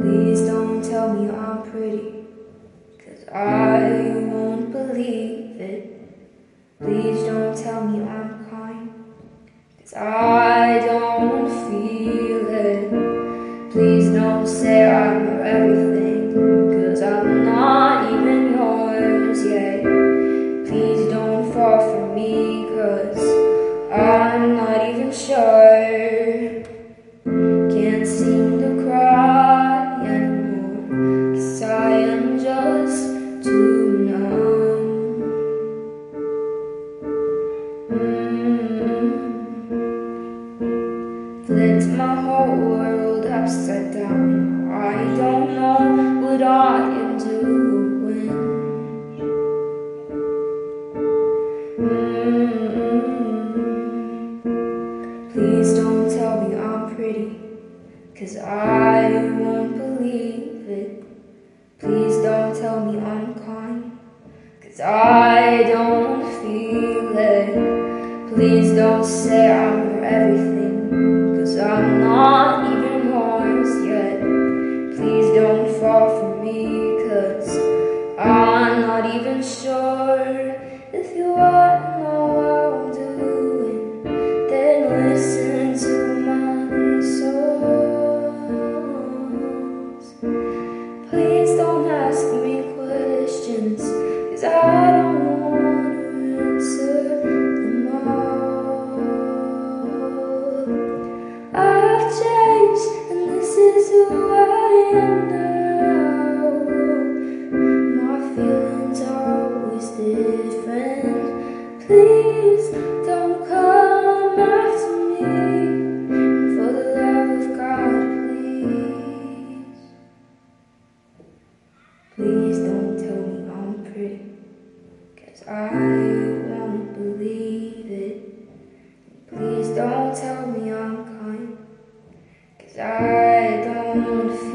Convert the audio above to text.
Please don't tell me I'm pretty, 'cause I won't believe it. Please don't tell me I'm kind, 'cause I don't feel it. Please don't say I'm your everything, 'cause I'm not even yours yet. Please don't fall for me, 'cause I'm not even sure. Can't seem to cry anymore, 'cause I am just too numb. Flipped my whole world upside down. I don't know what I am doing. Please don't tell me I'm pretty, 'cause I won't believe it. Please don't tell me I'm kind, 'cause I don't feel it. Please don't say I'm your everything, 'cause I'm not even yours yet. Please don't fall for me, 'cause I'm not even sure. If you wanna know what I'm doing, then listen to my songs. Please don't ask me questions, 'cause I don't want to answer them all. I've changed, and this is who I am now. My feelings are always different. Please don't come after me. For the love of God, please. Please don't tell me I'm pretty, 'cause I won't believe it. Please don't tell me I'm kind, 'cause I don't